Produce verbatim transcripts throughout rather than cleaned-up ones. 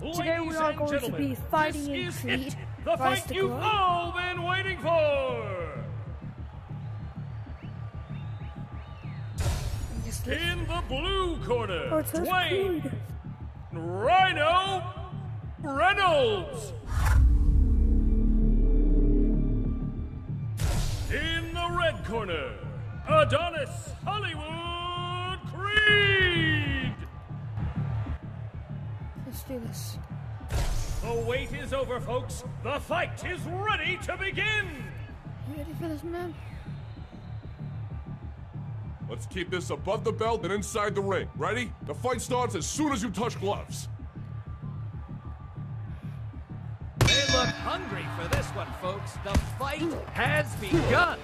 Today we are going to be fighting in Creed. It, the Rise fight to you've Glory. all been waiting for! In the blue corner, Oh, it says Dwayne Creed. Rhino Reynolds. In the red corner, Adonis Hollywood Creed. Let's do this. The wait is over, folks. The fight is ready to begin. You ready for this, man? Let's keep this above the belt and inside the ring. Ready? The fight starts as soon as you touch gloves. They look hungry for this one, folks. The fight has begun.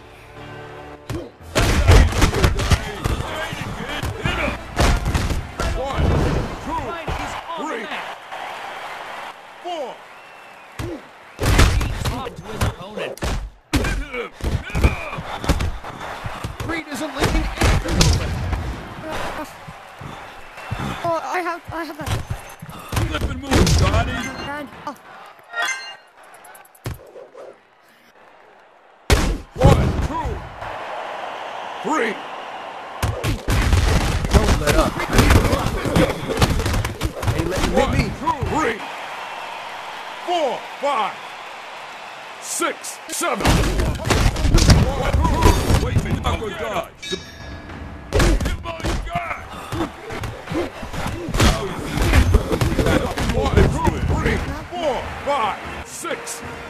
One, two, Right, he's on three. the mat. four. He talked to his opponent. Creed isn't leaving anything open. Oh, I have, I have that. Flip and move, Johnny. And, oh, One, two, three. Don't let up. Hey, let him hit One, me. two, three, four, five, six, seven. One, two. Wait, wait, I'm gonna die. Hit my guy. One, two, three, four, five, six,